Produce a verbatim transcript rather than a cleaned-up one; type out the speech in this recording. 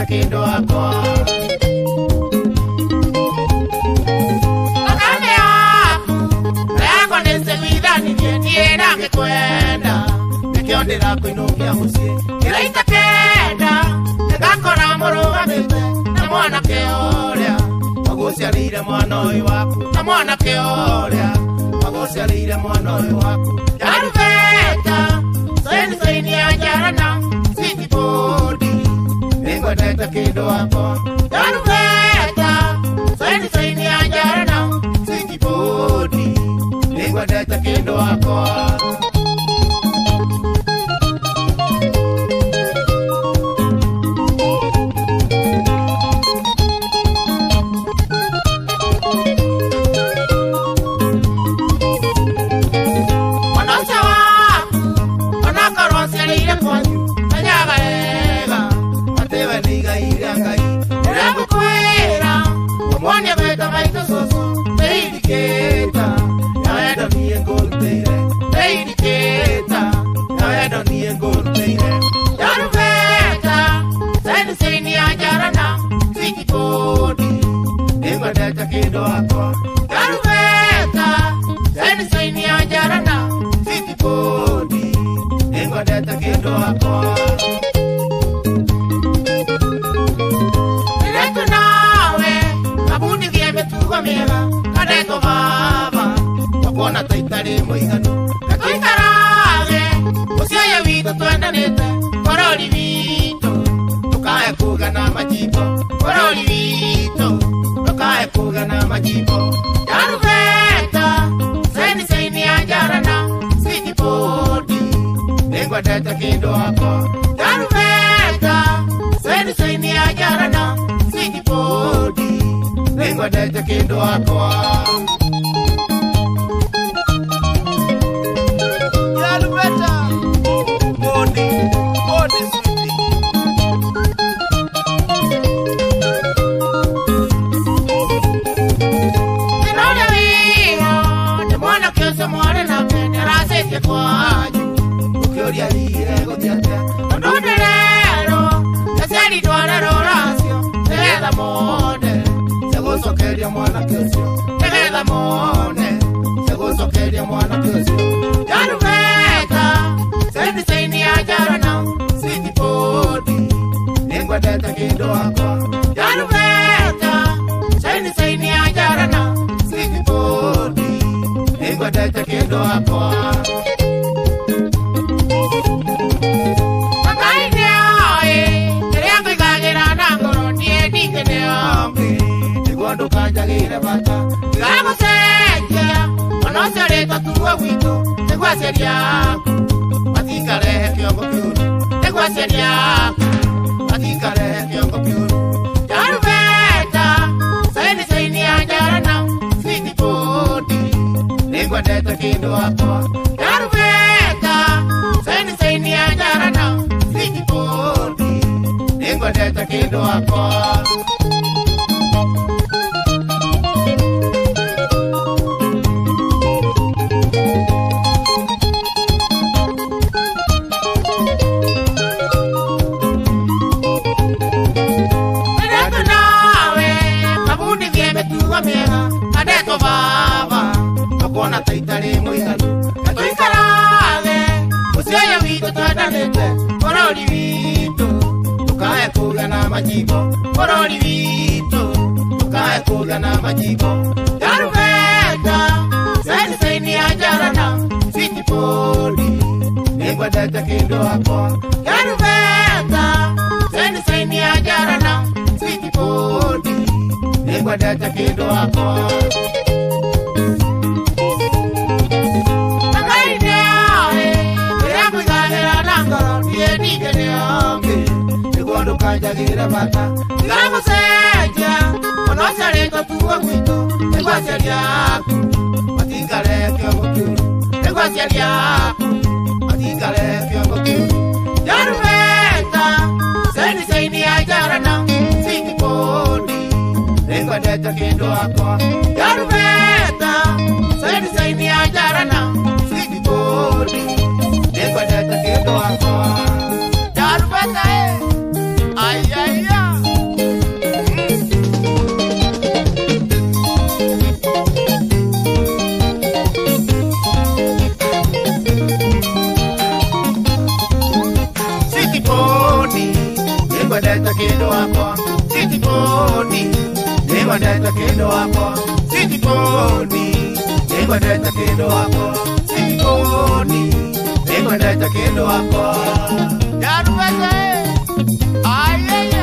kendo akwa akame aku rako nese vidani ndiye nake kwenda nikiondera kuinukia musie kiraita kenda nikakora muruga mite na mwana keoria maguciarire mwana uyu waku na mwana keoria maguciarire mwana uyu waku yarubeta soeni soeni ajarana sweet body ningwendete kendo akwa yarubeta soeni soeni ajarana sweet body ningwendete kendo akwa kendo akwa yarubeta seni soini ajarana sweet body ningwendete kendo akwa niretu nawe kabuni vyemetugo miega kadeto baba wakuona taitari muiganu natuikarage usioye wito twendanite korori wito tukae kugana majibo korori wito tukae kugana majibo yarubeta seni seni ajarana sweet body ningwendete kendo akwa yarubeta seni seni ajarana sweet body ningwendete kendo akwa yarubeta body body sweet kwaju ukioria lire gotiatia ndonderero eseri dwarero rasio tegetha mone segucokeria mwana kĩũcio tegetha mone segucokeria mwana kĩũcio yarubeta seni seni ajarana sweet body ningwendete kendo akwa yarubeta seni seni ajarana sweet body ningwendete kendo akwa Kanjagira bata Gago seja Onosa reta tuwa wito Tegwa seria Matika lehe kiongo piuru Tegwa seria Matika lehe kiongo piuru Yarubeta Saini saini ajarana Sweet body Ningwendete kendo akwa Yarubeta Saini saini ajarana Sweet body Ningwendete kendo akwa Kadeto baba Nakuona taitari muiganu Natuikarage Usioye wito twendanite Korori wito Tukae kugana majibo Korori wito Tukae kugana majibo Yarubeta Seni seni ajarana Sweet body Ningwendete kendo akwa Yarubeta Seni seni ajarana Sweet body ningwendete kendo akwa Nakaine ae Nirakuiganira nangoro Niye nigene onge Niguondo kanjagira bata Nigamo seja Onosa reta tuwa wito Nigwa seriaku Matingale kiongo kiuru Nigwa seriaku Matingale kiongo kiuru Yarubeta Seni seni ajarana Sweet body ningwendete kendo akwa yarubeta seni seni ajarana sweet body ningwendete kendo akwa yarubeta eh ay ay ay Sweetie pony, niwendete kendo wako. Sweetie pony, niwendete kendo wako. Sweetie pony, niwendete kendo wako. Yaruweze, ayeye.